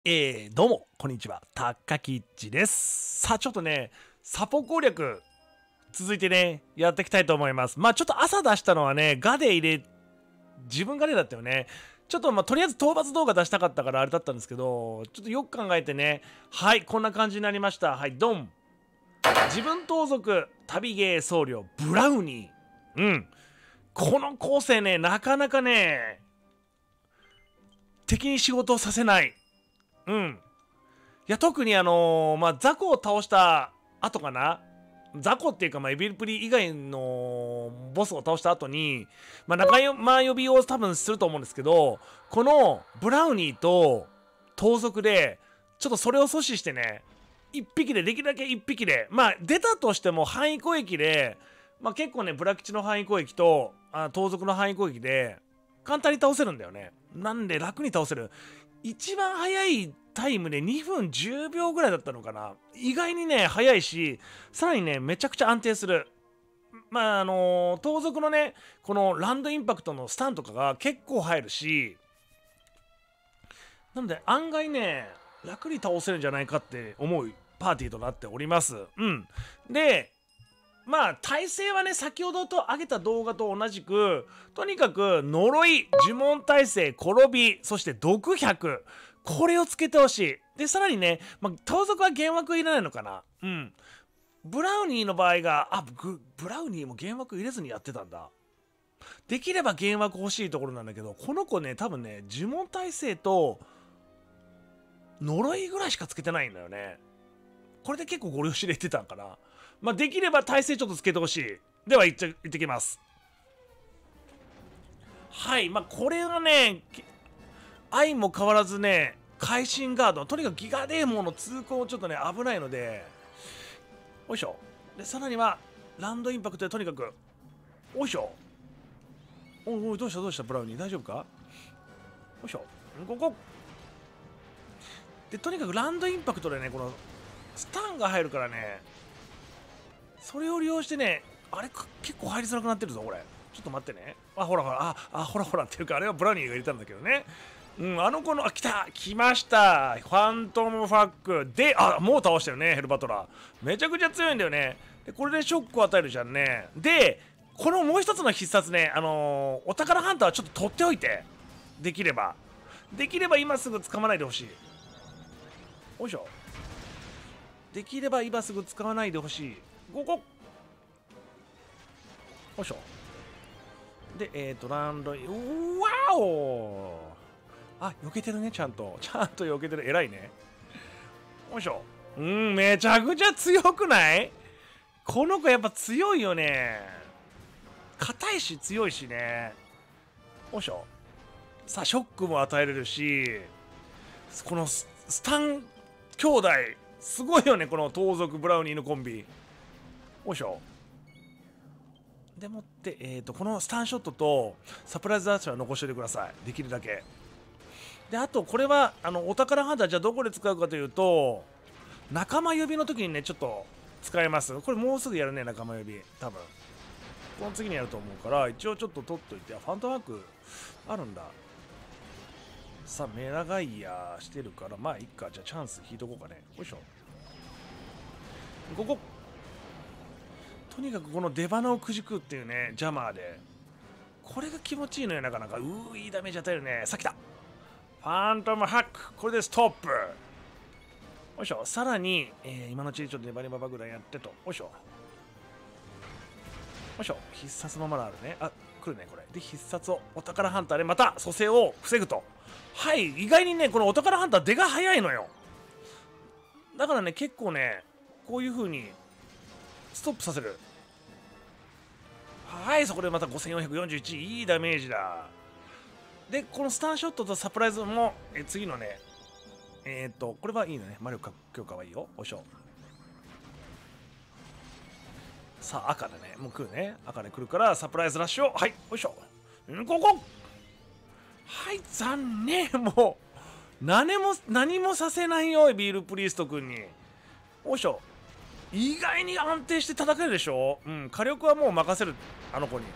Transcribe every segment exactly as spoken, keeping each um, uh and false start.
えー、どうも、こんにちは。たかきっちです。さあ、ちょっとね、サポ攻略、続いてね、やっていきたいと思います。まあ、ちょっと朝出したのはね、ガで入れ、自分ガでだったよね。ちょっとまあ、とりあえず討伐動画出したかったからあれだったんですけど、ちょっとよく考えてね、はい、こんな感じになりました。はい、ドン。自分盗賊、旅芸僧侶、ブラウニー。うん。この構成ね、なかなかね、敵に仕事をさせない。うん。いや、特にあのー、まあ、雑魚を倒した後かな。雑魚っていうか、まあ、エビルプリ以外のボスを倒した後に、まあ、仲間呼びを多分すると思うんですけど、このブラウニーと盗賊で、ちょっとそれを阻止してね、一匹で、できるだけ一匹で、まあ、出たとしても範囲攻撃で、まあ、結構ね、ブラ吉の範囲攻撃と、あ盗賊の範囲攻撃で、簡単に倒せるんだよね。なんで楽に倒せる。一番早いタイムでにふんじゅうびょうぐらいだったのかな。意外にね、早いし、さらにね、めちゃくちゃ安定する。まあ、あのー、盗賊のね、このランドインパクトのスタンとかが結構入るし、なので案外ね、楽に倒せるんじゃないかって思うパーティーとなっております。うん。で、まあ、体勢はね、先ほどと上げた動画と同じく、とにかく、呪い、呪文耐性、転び、そして毒ひゃく。これをつけてほしい。で、さらにね、まあ、盗賊は幻惑いらないのかな。うん。ブラウニーの場合が、あ、ブブラウニーも幻惑入れずにやってたんだ。できれば幻惑欲しいところなんだけど、この子ね、多分ね、呪文耐性と、呪いぐらいしかつけてないんだよね。これで結構ご了承で言ってたんかな。まあ、できれば体勢ちょっとつけてほしい。では、いっちゃ、いってきます。はい。まあ、これはね、愛も変わらずね、会心ガード。とにかくギガデーモンの通行ちょっとね、危ないので、よいしょ。で、さらには、ランドインパクトでとにかく、よいしょ。おいおい、どうしたどうしたブラウニー大丈夫か。よいしょ。ここ。で、とにかくランドインパクトでね、この、スタンが入るからね、それを利用してね、あれ結構入りづらくなってるぞ、これ。ちょっと待ってね。あ、ほらほら、あ、あ、ほらほらっていうか、あれはブラウニーが入れたんだけどね。うん、あの子の、あ、来た来ましたファントムファック。で、あ、もう倒したよね、ヘルバトラー。めちゃくちゃ強いんだよね。で、これでショックを与えるじゃんね。で、このもう一つの必殺ね、あのー、お宝ハンターはちょっと取っておいて。できれば。できれば今すぐ使わないでほしい。よいしょ。できれば今すぐ使わないでほしい。ここ。よいしょ。で、えっ、ー、と、ランドイン、うわおあ、避けてるね、ちゃんと。ちゃんと避けてる。偉いね。よいしょ。うん、めちゃくちゃ強くない？この子やっぱ強いよね。硬いし強いしね。よいしょ。さあ、ショックも与えれるし、このスタン兄弟、すごいよね、この盗賊ブラウニーのコンビ。よいしょ。でもって、えーと、このスタンショットとサプライズダッシュは残しておいてください。できるだけ。で、あと、これは、あの、お宝ハンター、じゃあどこで使うかというと、仲間呼びの時にね、ちょっと使えます。これもうすぐやるね、仲間呼び。多分。この次にやると思うから、一応ちょっと取っといて、あ、ファントマークあるんだ。さあ、メラガイアしてるから、まあ、いっか。じゃあ、チャンス引いとこうかね。よいしょ。ここ。とにかくこの出花をくじくっていうね、ジャマーで。これが気持ちいいのよ、なかなか。うー、いいダメージ与えるね。さあ、来た。ファントムハック。これでストップ。よいしょ。さらに、えー、今のうちにちょっとネバネババぐらいやってと。よいしょ。よいしょ。必殺のまだあるね。あ、来るね、これ。で、必殺をお宝ハンターでまた蘇生を防ぐと。はい。意外にね、このお宝ハンター出が早いのよ。だからね、結構ね、こういう風に、ストップさせる。はい、そこでまたごせんよんひゃくよんじゅういち。いいダメージだ。で、このスターショットとサプライズも、え次のね、えっ、ー、と、これはいいのね。魔力強化はいいよ。おいしょ。さあ、赤だね。もう来るね。赤で来るから、サプライズラッシュを。はい、おいしょ。んここはい、残念。もう、何も、何もさせないよ、ビールプリースト君に。おいしょ。意外に安定して戦えるでしょ。うん、火力はもう任せる。あの子に。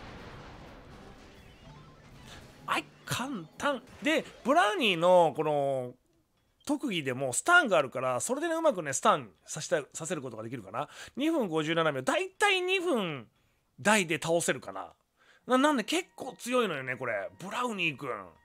はい、簡単。で、ブラウニーの、この、 特技でもスタンがあるから、それでねうまくねスタンさせたさせることができるかな。にふんごじゅうななびょう、だいたいにふん台で倒せるかな。ななんで結構強いのよねこれ、ブラウニーくん。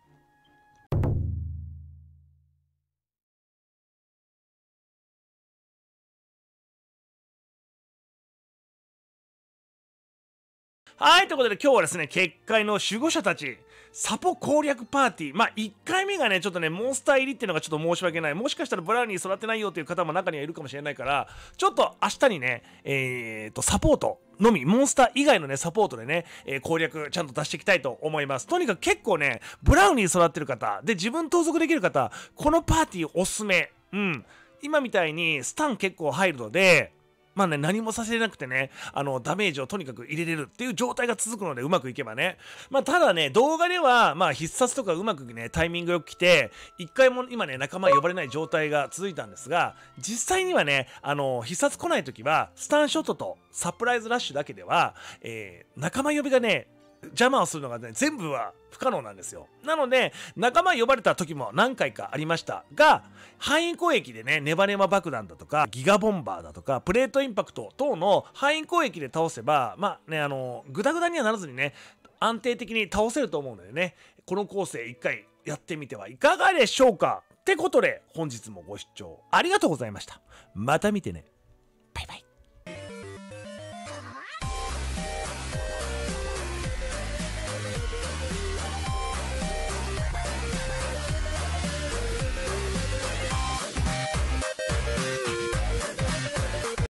はい、ということで今日はですね、結界の守護者たち、サポ攻略パーティー。まあ、いっかいめがね、ちょっとね、モンスター入りっていうのがちょっと申し訳ない。もしかしたらブラウニー育てないよという方も中にはいるかもしれないから、ちょっと明日にね、えーと、サポートのみ、モンスター以外のね、サポートでね、えー攻略ちゃんと出していきたいと思います。とにかく結構ね、ブラウニー育ってる方、で、自分盗賊できる方、このパーティーおすすめ。うん。今みたいにスタン結構入るので、まあね、何もさせなくてね、あの、ダメージをとにかく入れれるっていう状態が続くので、うまくいけばね。まあ、ただね、動画では、まあ、必殺とかうまくね、タイミングよく来て、一回も今ね、仲間呼ばれない状態が続いたんですが、実際にはね、あの、必殺来ないときは、スタンショットとサプライズラッシュだけでは、えー、仲間呼びがね、邪魔をするのがね、全部は不可能なんですよ。なので、仲間呼ばれた時も何回かありましたが、範囲攻撃でね、ネバネバ爆弾だとか、ギガボンバーだとか、プレートインパクト等の範囲攻撃で倒せば、まあね、あの、グダグダにはならずにね、安定的に倒せると思うのでね、この構成一回やってみてはいかがでしょうか。ってことで、本日もご視聴ありがとうございました。また見てね。バイバイ。